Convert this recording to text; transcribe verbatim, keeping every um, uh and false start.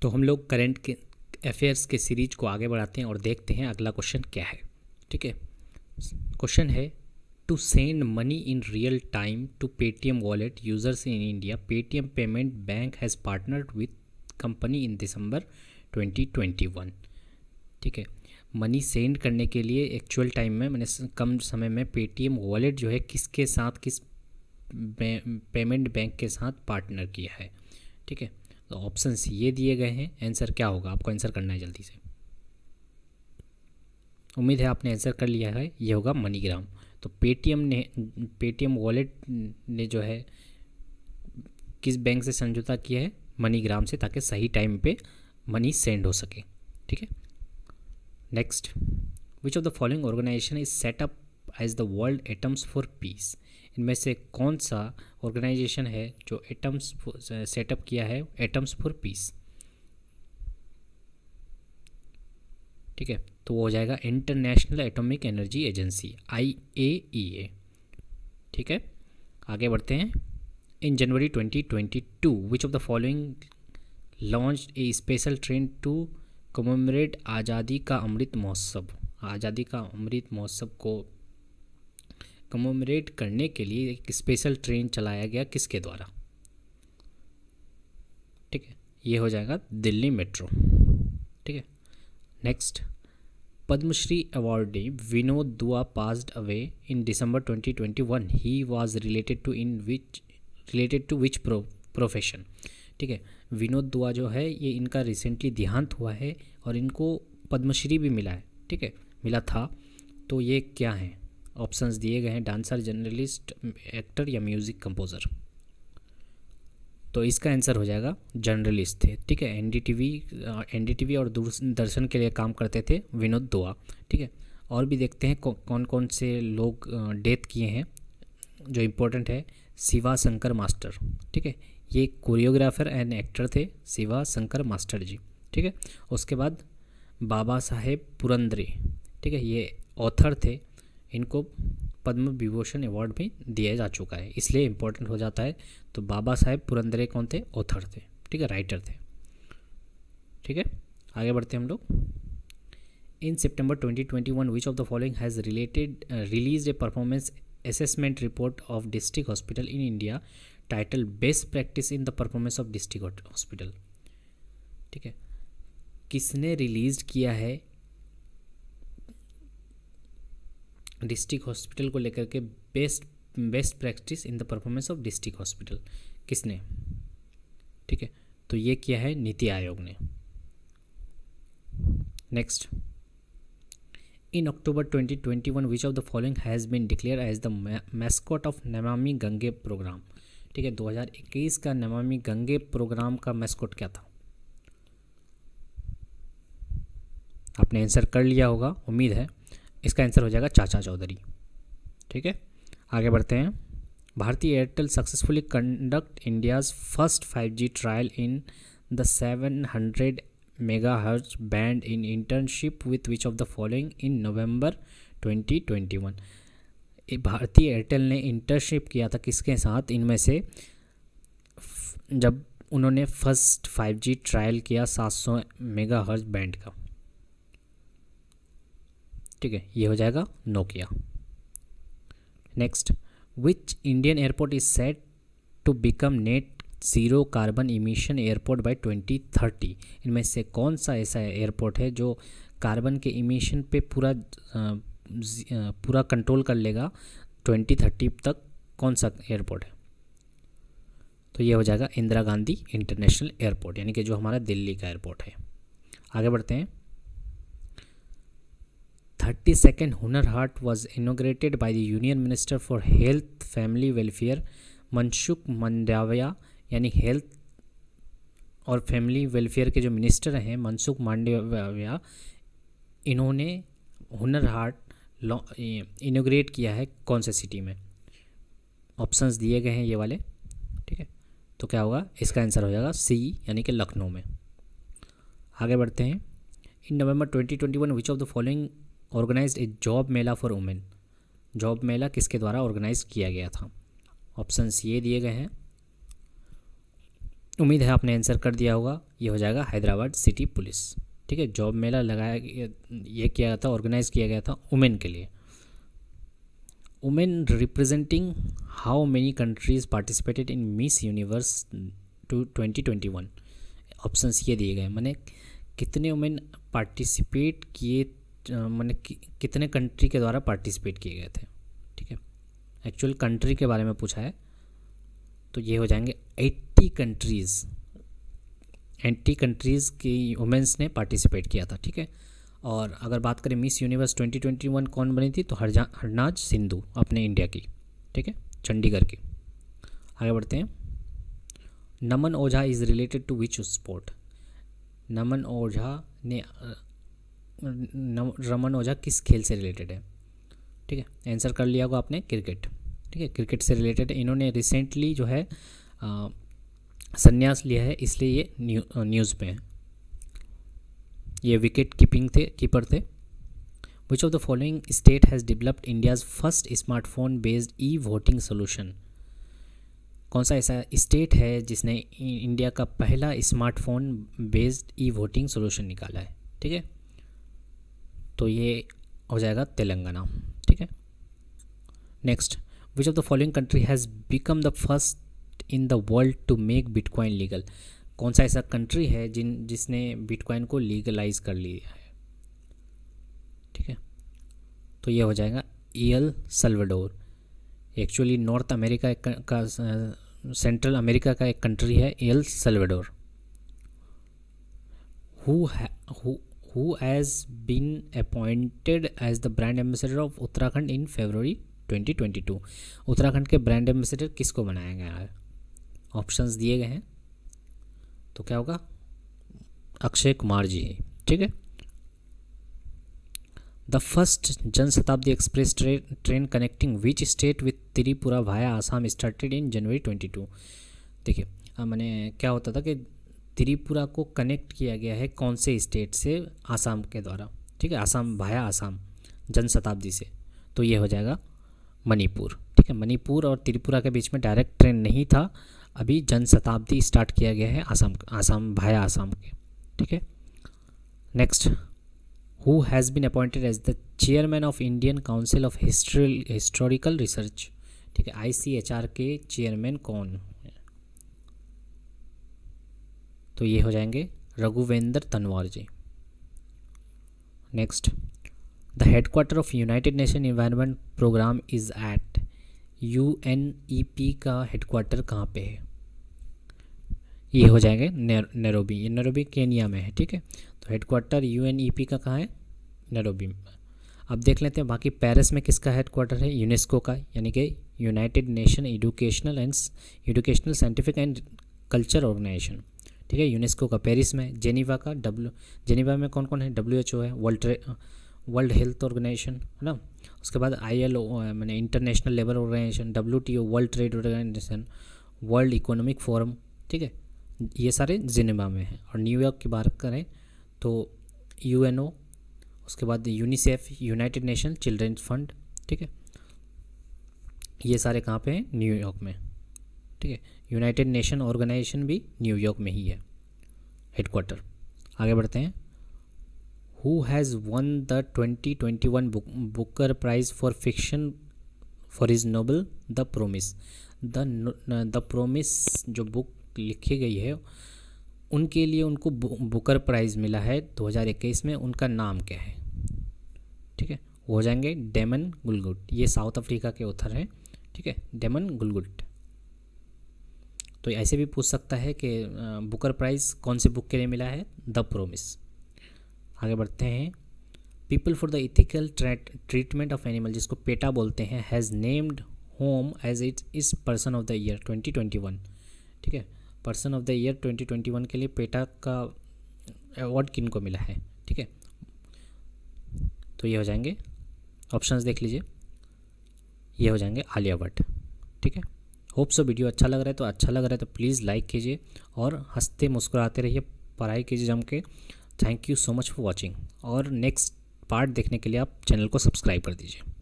तो हम लोग करंट के अफेयर्स के सीरीज को आगे बढ़ाते हैं और देखते हैं अगला क्वेश्चन क्या है। ठीक है, क्वेश्चन है to send money in real time to Paytm wallet users in India, Paytm payment bank has partnered with company in December twenty twenty one. ठीक है, मनी सेंड करने के लिए एक्चुअल टाइम में मैंने कम समय में पेटीएम वॉलेट जो है किसके साथ, किस पेमेंट बैंक के साथ पार्टनर किया है। ठीक है, तो ऑप्शंस ये दिए गए हैं। आंसर क्या होगा, आपको आंसर करना है जल्दी से। उम्मीद है आपने आंसर कर लिया है, ये होगा मनीग्राम। तो पेटीएम ने पेटीएम वॉलेट ने जो है किस बैंक से समझौता किया है, मनीग्राम से, ताकि सही टाइम पे मनी सेंड हो सके। ठीक है, next, which of the following organisation is set up as the world atoms for peace. इनमें से कौन सा ऑर्गेनाइजेशन है जो एटम्स सेटअप किया है, एटम्स फॉर पीस। ठीक है, तो वो हो जाएगा international atomic energy agency, I A E A. ठीक है, आगे बढ़ते हैं। In January twenty twenty two which of the following launch a special train to commemorate आज़ादी का अमृत महोत्सव। आज़ादी का अमृत महोत्सव को कमेमोरेट करने के लिए एक स्पेशल ट्रेन चलाया गया, किसके द्वारा। ठीक है, ये हो जाएगा दिल्ली मेट्रो। ठीक है, next, Padmashri awardee Vinod Dua passed away in December twenty twenty one. He was related to in which related to which profession. ठीक है, विनोद दुआ जो है ये इनका रिसेंटली देहांत हुआ है और इनको पद्मश्री भी मिला है। ठीक है, मिला था। तो ये क्या है, ऑप्शंस दिए गए हैं, डांसर, जर्नलिस्ट, एक्टर या म्यूज़िक कंपोज़र। तो इसका आंसर हो जाएगा जर्नलिस्ट थे। ठीक है, एनडीटीवी एनडीटीवी और दूरदर्शन के लिए काम करते थे विनोद दुआ। ठीक है, और भी देखते हैं कौ, कौन कौन से लोग डेथ किए हैं जो इम्पोर्टेंट है। शिवा शंकर मास्टर, ठीक है, ये कोरियोग्राफर एंड एक्टर थे, शिवा शंकर मास्टर जी। ठीक है, उसके बाद बाबा साहेब पुरंदरे, ठीक है, ये ऑथर थे, इनको पद्म विभूषण अवार्ड भी दिया जा चुका है, इसलिए इम्पोर्टेंट हो जाता है। तो बाबा साहेब पुरंदरे कौन थे, ऑथर थे। ठीक है, राइटर थे। ठीक है, आगे बढ़ते हैं हम लोग। In September twenty twenty one which of the following has related release a performance assessment report of district hospital in India title best practice in the performance of district hospital. ठीक है, किसने रिलीज किया है district hospital को लेकर के best best practice in the performance of district hospital, किसने। ठीक है, तो ये किया है नीति आयोग ने। Next, in October twenty twenty one which of the following has been declare as the mascot of Namami Gange programme. ठीक है, दो हज़ार इक्कीस का नमामि गंगे प्रोग्राम का मैस्कॉट क्या था। आपने आंसर कर लिया होगा, उम्मीद है। इसका आंसर हो जाएगा चाचा चौधरी। ठीक है, आगे बढ़ते हैं। Bharti Airtel successfully conduct India's first five G trial in the seven hundred megahertz band in internship with which of the following in November twenty twenty one. Bharti Airtel ने इंटर्नशिप किया था किसके साथ, इनमें से जब उन्होंने फर्स्ट फाइव जी ट्रायल किया सात सौ मेगाहर्ट्ज बैंड का। ठीक है, ये हो जाएगा Nokia. Next, which Indian airport is set to become net zero carbon emission airport by twenty thirty. इनमें से कौन सा ऐसा एयरपोर्ट है जो कार्बन के इमिशन पे पूरा आ, पूरा कंट्रोल कर लेगा ट्वेंटी थर्टी तक, कौन सा एयरपोर्ट है। तो ये हो जाएगा इंदिरा गांधी इंटरनेशनल एयरपोर्ट, यानी कि जो हमारा दिल्ली का एयरपोर्ट है। आगे बढ़ते हैं। Thirty second Hunar Haat was inaugurated by the union minister for health family welfare Mansukh Mandaviya, यानी हेल्थ और फैमिली वेलफेयर के जो मिनिस्टर हैं मनसुख मंडाविया, इन्होंने हुनर हाट इनोग्रेट किया है कौन से सिटी में। ऑप्शंस दिए गए हैं ये वाले। ठीक है, तो क्या होगा, इसका आंसर हो जाएगा सी, यानी कि लखनऊ में। आगे बढ़ते हैं। In November twenty twenty one which of the following organised a job mela for women. Job mela किसके द्वारा ऑर्गेनाइज किया गया था। ऑप्शंस ये दिए गए हैं। उम्मीद है आपने आंसर कर दिया होगा। ये हो जाएगा हैदराबाद सिटी पुलिस। ठीक है, जॉब मेला लगाया गया, ये किया गया था, ऑर्गेनाइज किया गया था वुमेन के लिए। Women representing how many countries participated in Miss Universe two twenty twenty one. Options ये दिए गए, मैंने कितने वुमेन पार्टिसिपेट किए, मैंने कि, कितने कंट्री के द्वारा पार्टिसिपेट किए गए थे। ठीक है, एक्चुअल कंट्री के बारे में पूछा है, तो ये हो जाएंगे अस्सी कंट्रीज़, अस्सी कंट्रीज़ की वुमेंस ने पार्टिसिपेट किया था। ठीक है, और अगर बात करें Miss Universe twenty twenty one कौन बनी थी, तो हरजा हरनाज सिंधु अपने इंडिया की। ठीक है, चंडीगढ़ की। आगे बढ़ते हैं। Naman Ojha is related to which sport. Naman Ojha ने रमन ओझा किस खेल से रिलेटेड है। ठीक है, आंसर कर लिया होगा आपने, क्रिकेट। ठीक है, क्रिकेट से रिलेटेड है। इन्होंने रिसेंटली जो है संन्यास लिया है, इसलिए ये न्यू, न्यूज़ पे है। ये विकेट कीपिंग थे कीपर थे। Which of the following state has developed India's first smartphone based e voting solution. कौन सा ऐसा स्टेट है जिसने इंडिया का पहला smartphone based e voting solution निकाला है। ठीक है, तो ये हो जाएगा तेलंगाना। ठीक है, next, which of the following country has become the first in the world to make bitcoin legal. कौन सा ऐसा कंट्री है जिन जिसने बिटकॉइन को लीगलाइज कर लिया है। ठीक है, तो ये हो जाएगा El Salvador. Actually North America का, सेंट्रल अमेरिका का एक कंट्री है El Salvador. Who who has been appointed as the brand ambassador of Uttarakhand in February twenty twenty two. Uttarakhand के ब्रांड एम्बेसडर किसको बनाया गया है। ऑप्शंस दिए गए हैं, तो क्या होगा, अक्षय कुमार जी। ठीक है, the first Janshatabdi express train train connecting which state with Tripura via Assam started in January twenty two. देखिए, मैंने क्या होता था कि त्रिपुरा को कनेक्ट किया गया है कौन से स्टेट से, आसाम के द्वारा। ठीक है, आसाम वाया आसाम जनशताब्दी से, तो ये हो जाएगा मणिपुर। ठीक है, मणिपुर और त्रिपुरा के बीच में डायरेक्ट ट्रेन नहीं था, अभी जनशताब्दी स्टार्ट किया गया है आसाम आसाम वाया आसाम के। ठीक है, next, who has been appointed as the chairman of Indian council of history historical research. ठीक है, आई सी एच आर के चेयरमैन कौन है, तो ये हो जाएंगे Raghuvendra Tanwar ji. Next, the headquarter of United Nation environment programme is at. U N E P का हेडक्वार्टर कहाँ पे है, ये हो जाएंगे नैरोबी। ये नैरोबी केनिया में है। ठीक है, तो headquarter U N E P का कहाँ है, नैरोबी में। अब देख लेते हैं बाकी पेरिस में किसका हेडक्वार्टर है, यूनेस्को का, यानी कि United Nation educational and educational scientific and culture organisation. ठीक है, यूनेस्को का पेरिस में। जेनीवा का डब्ल्यू जेनीवा में कौन कौन है, डब्ल्यू एच ओ है, वर्ल्ड वर्ल्ड हेल्थ ऑर्गेनाइजेशन है ना। उसके बाद आई एल ओ मैंने international labour organisation, W T O world trade organisation, world economic forum. ठीक है, ये सारे जिनेवा में हैं। और न्यूयॉर्क की बात करें तो यू एन ओ, उसके बाद UNICEF, United Nation children's fund. ठीक है, ये सारे कहाँ पे हैं, न्यूयॉर्क में। ठीक है, यूनाइटेड नेशन ऑर्गेनाइजेशन भी न्यूयॉर्क में ही है हेडक्वार्टर। आगे बढ़ते हैं। Who has one the twenty twenty one Booker prize for fiction for his novel the promise. The the promise जो बुक लिखी गई है उनके लिए उनको बुकर प्राइज़ मिला है दो हज़ार इक्कीस में। उनका नाम क्या है। ठीक है, वो हो जाएंगे डेमन गुलगुट। ये साउथ अफ्रीका के ऑथर हैं। ठीक है, डेमन गुलगुट। तो ऐसे भी पूछ सकता है कि बुकर प्राइज़ कौन सी बुक के लिए मिला है, द प्रोमिस। आगे बढ़ते हैं। People for the ethical treatment of animal, जिसको पेटा बोलते हैं, has named home as it is person of the year twenty twenty one. ठीक है, person of the year twenty twenty one के लिए पेटा का अवार्ड किन को मिला है। ठीक है, तो ये हो जाएंगे, ऑप्शंस देख लीजिए, ये हो जाएंगे आलिया भट्ट। ठीक है, होप सो वीडियो अच्छा लग रहा है, तो अच्छा लग रहा है तो प्लीज़ लाइक कीजिए और हंसते मुस्कुराते रहिए, पढ़ाई कीजिए जम के। Thank you so much for watching, और नेक्स्ट पार्ट देखने के लिए आप चैनल को सब्सक्राइब कर दीजिए।